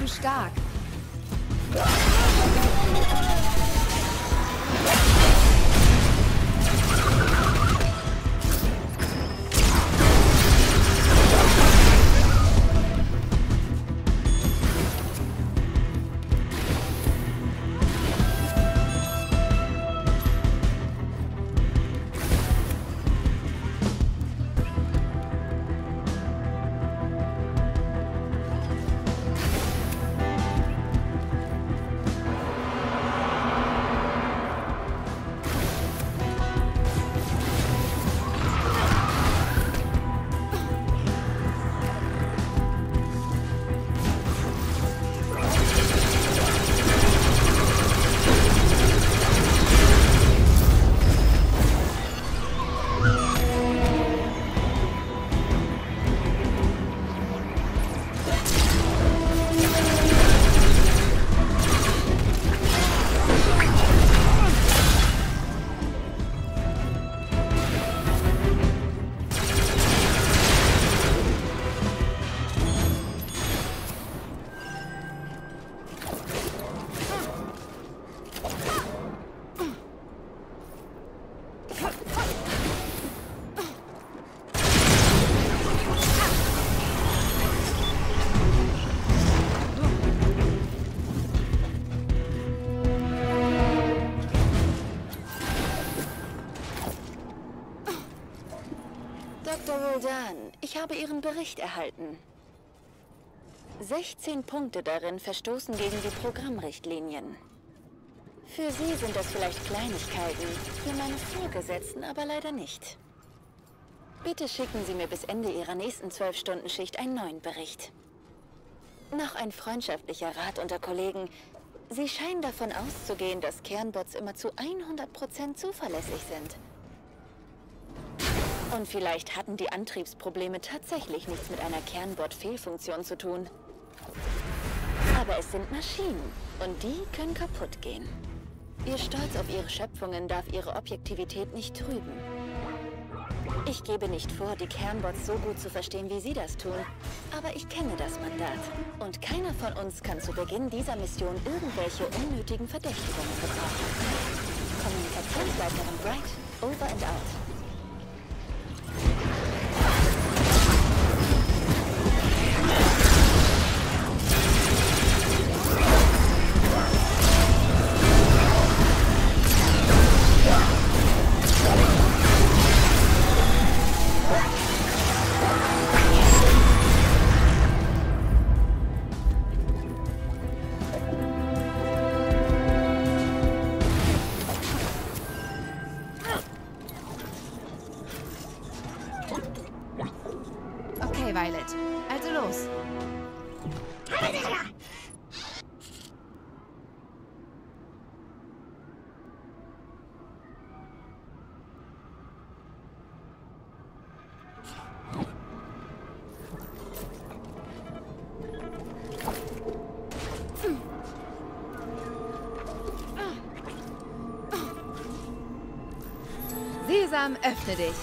zu stark. Dr. Roldan, ich habe Ihren Bericht erhalten. 16 Punkte darin verstoßen gegen die Programmrichtlinien. Für Sie sind das vielleicht Kleinigkeiten, für meine Vorgesetzten aber leider nicht. Bitte schicken Sie mir bis Ende Ihrer nächsten 12-Stunden-Schicht einen neuen Bericht. Noch ein freundschaftlicher Rat unter Kollegen. Sie scheinen davon auszugehen, dass Kernbots immer zu 100% zuverlässig sind. Und vielleicht hatten die Antriebsprobleme tatsächlich nichts mit einer Kernbot-Fehlfunktion zu tun. Aber es sind Maschinen und die können kaputt gehen. Ihr Stolz auf ihre Schöpfungen darf ihre Objektivität nicht trüben. Ich gebe nicht vor, die Kernbots so gut zu verstehen, wie Sie das tun. Aber ich kenne das Mandat. Und keiner von uns kann zu Beginn dieser Mission irgendwelche unnötigen Verdächtigungen gebrauchen. Kommunikationsleiterin Bright, over and out. Okay, Violet. Also los. Sesam, öffne dich.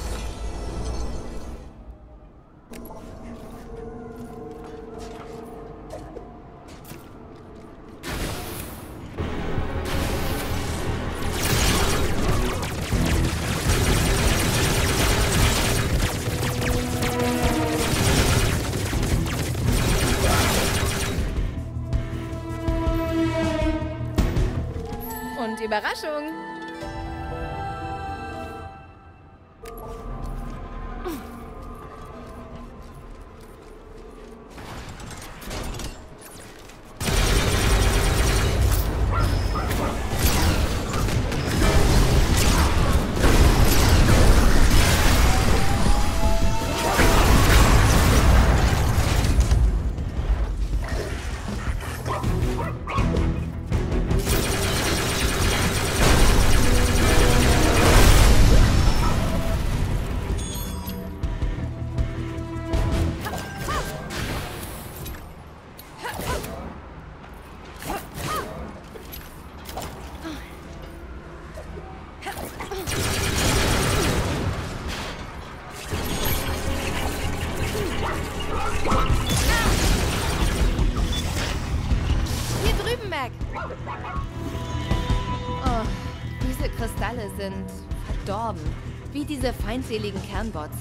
Und Überraschung! gestorben. Wie diese feindseligen Kernbots.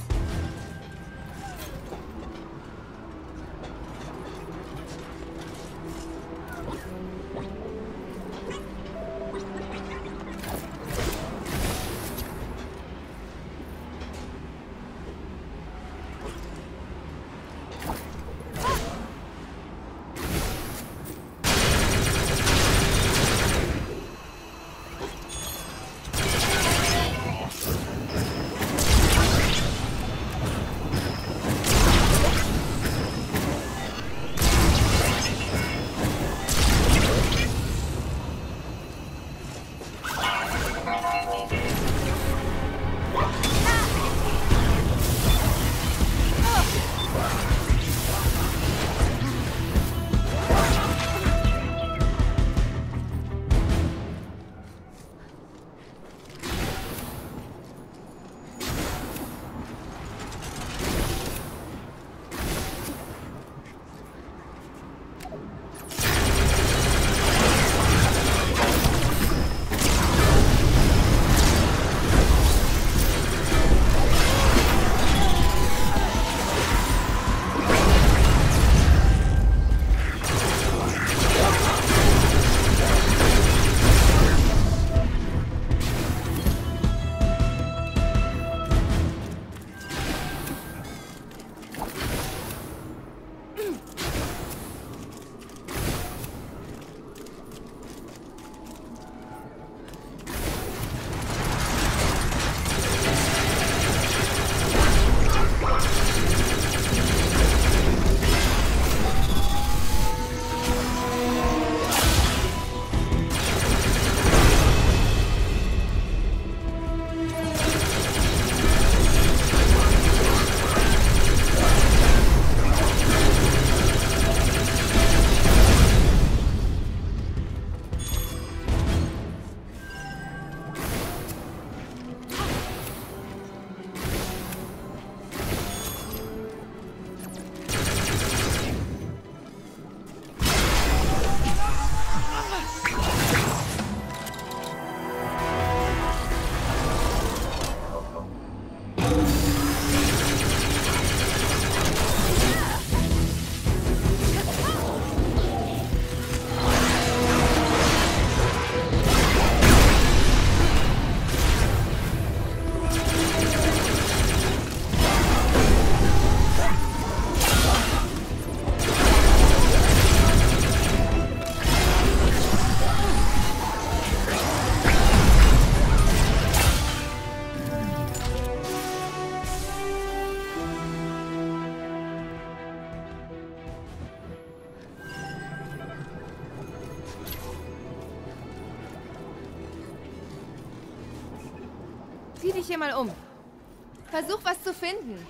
Sieh dich hier mal um. Versuch, was zu finden.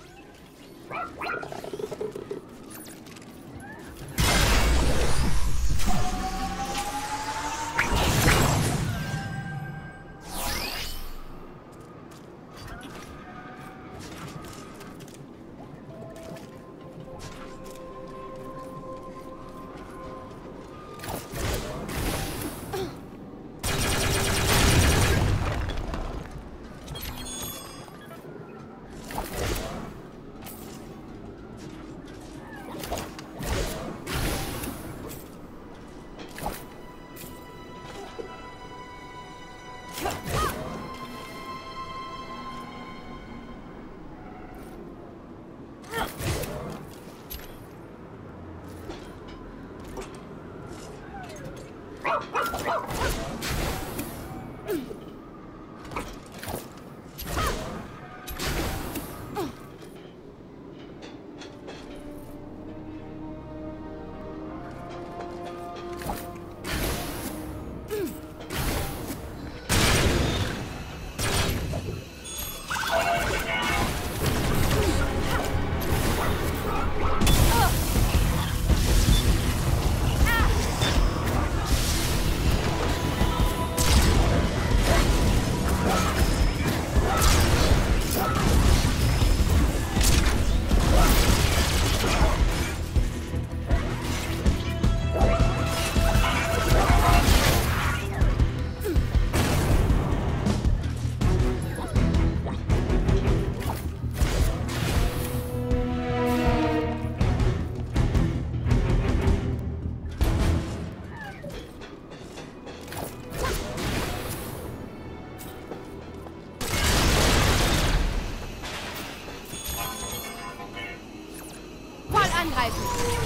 angreifen.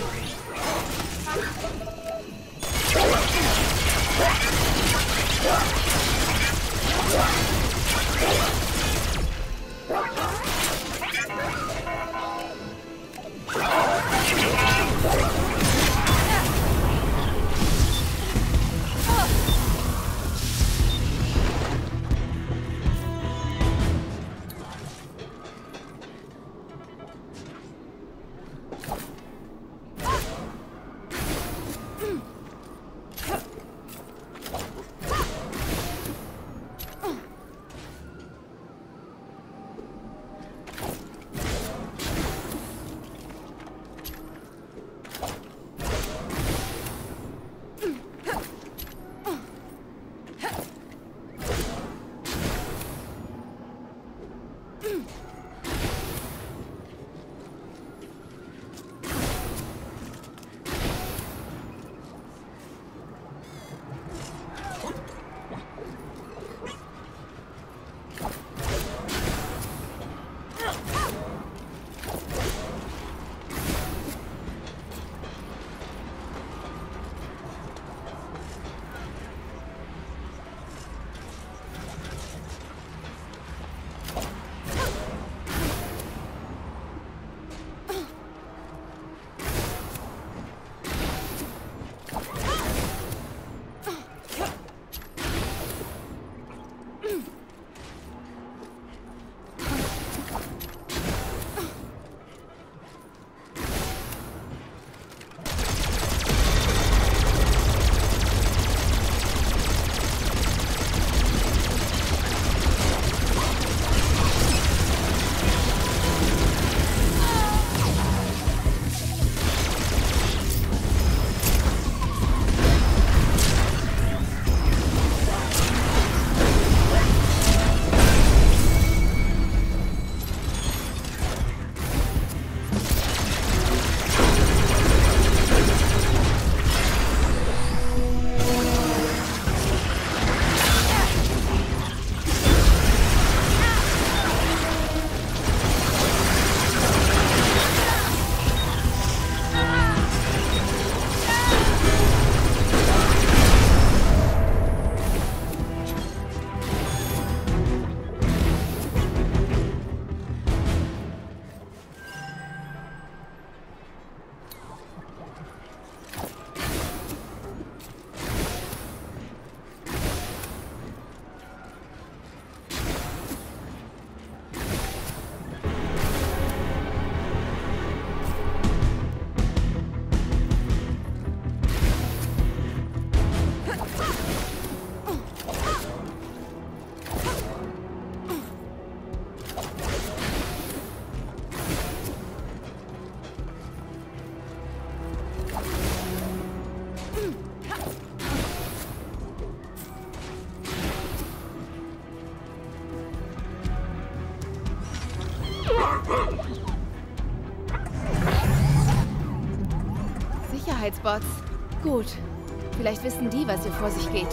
Sicherheitsbots. Gut. Vielleicht wissen die, was hier vor sich geht.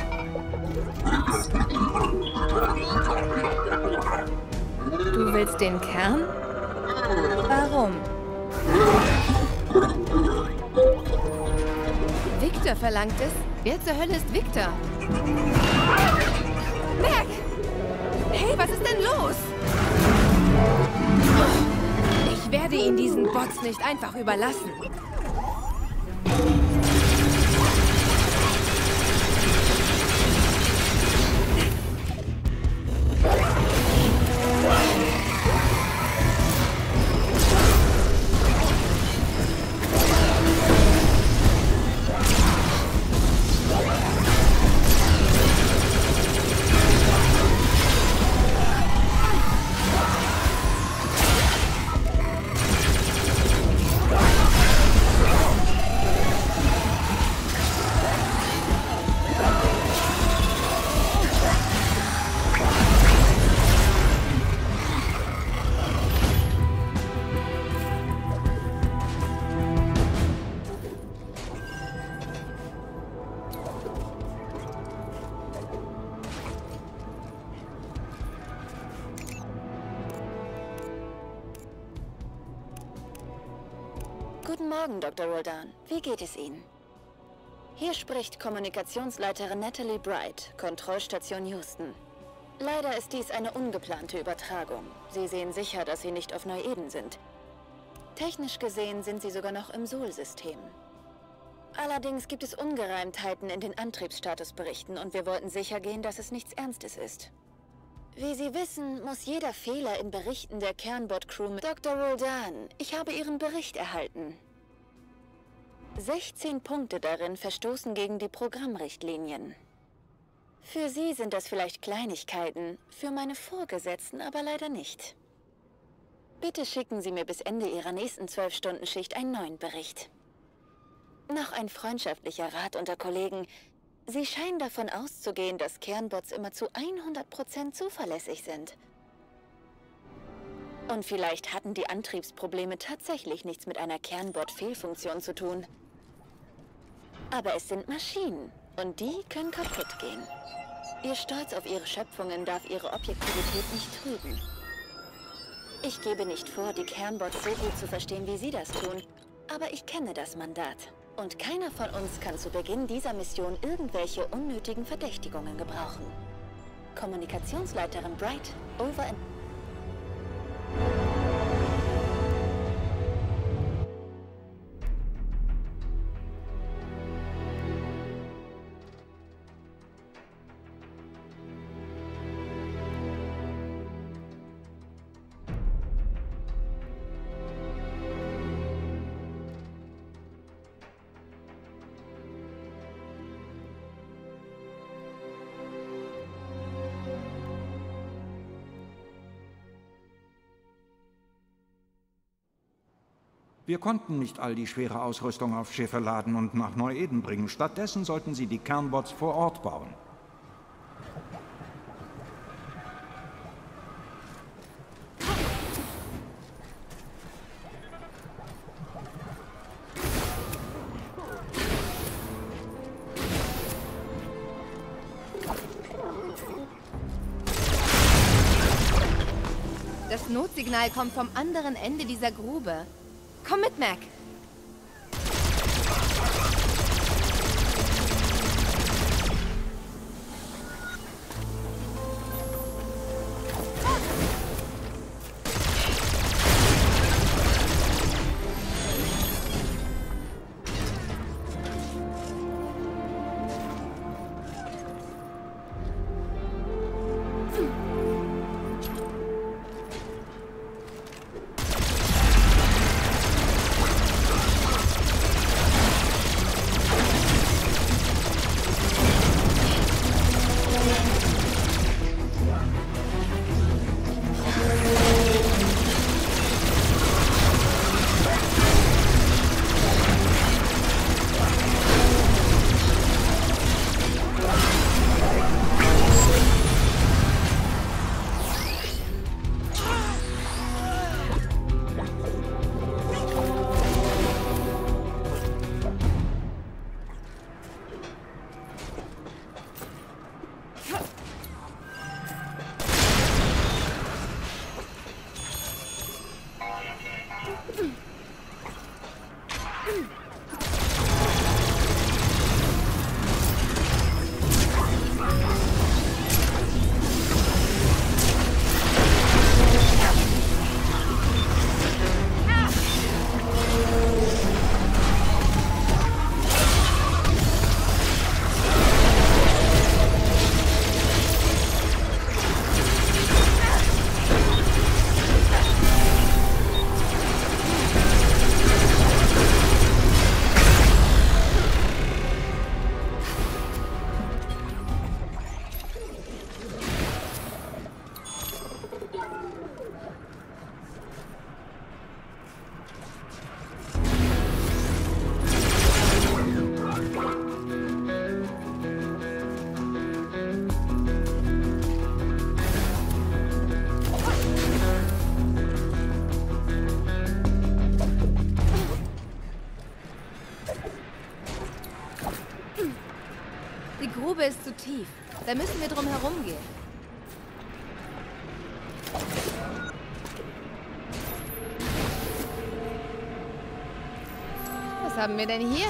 Du willst den Kern? Warum? Victor verlangt es. Wer zur Hölle ist Victor? Mac! Hey, was ist denn los? Ich werde ihn diesen Bots nicht einfach überlassen. Guten Morgen, Dr. Roldan. Wie geht es Ihnen? Hier spricht Kommunikationsleiterin Natalie Bright, Kontrollstation Houston. Leider ist dies eine ungeplante Übertragung. Sie sehen sicher, dass Sie nicht auf Neu-Eden sind. Technisch gesehen sind Sie sogar noch im Sol-System. Allerdings gibt es Ungereimtheiten in den Antriebsstatusberichten und wir wollten sicher gehen, dass es nichts Ernstes ist. Wie Sie wissen, muss jeder Fehler in Berichten der Kernbot-Crew mit Dr. Roldan. Ich habe Ihren Bericht erhalten. 16 Punkte darin verstoßen gegen die Programmrichtlinien. Für Sie sind das vielleicht Kleinigkeiten, für meine Vorgesetzten aber leider nicht. Bitte schicken Sie mir bis Ende Ihrer nächsten 12-Stunden-Schicht einen neuen Bericht. Noch ein freundschaftlicher Rat unter Kollegen. Sie scheinen davon auszugehen, dass Kernbots immer zu 100% zuverlässig sind. Und vielleicht hatten die Antriebsprobleme tatsächlich nichts mit einer Kernbot-Fehlfunktion zu tun. Aber es sind Maschinen und die können kaputt gehen. Ihr Stolz auf ihre Schöpfungen darf ihre Objektivität nicht trüben. Ich gebe nicht vor, die Kernbots so gut zu verstehen, wie Sie das tun, aber ich kenne das Mandat. Und keiner von uns kann zu Beginn dieser Mission irgendwelche unnötigen Verdächtigungen gebrauchen. Kommunikationsleiterin Bright, over and... Wir konnten nicht all die schwere Ausrüstung auf Schiffe laden und nach Neu-Eden bringen. Stattdessen sollten Sie die Kernbots vor Ort bauen. Das Notsignal kommt vom anderen Ende dieser Grube. Komm mit, Mac! Die Grube ist zu tief. Da müssen wir drum herum gehen. haben wir denn hier?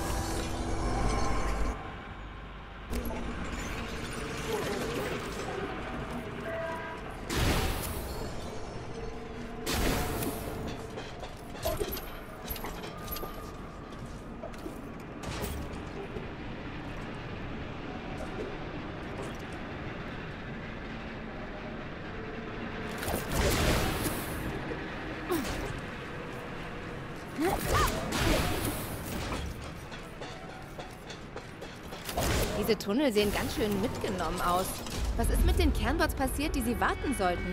Diese Tunnel sehen ganz schön mitgenommen aus. Was ist mit den Kernbots passiert, die sie warten sollten?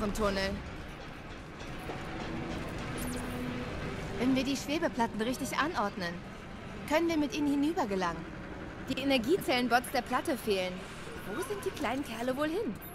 im Tunnel. Wenn wir die Schwebeplatten richtig anordnen, können wir mit ihnen hinüber gelangen. Die Energiezellenbots der Platte fehlen. Wo sind die kleinen Kerle wohl hin?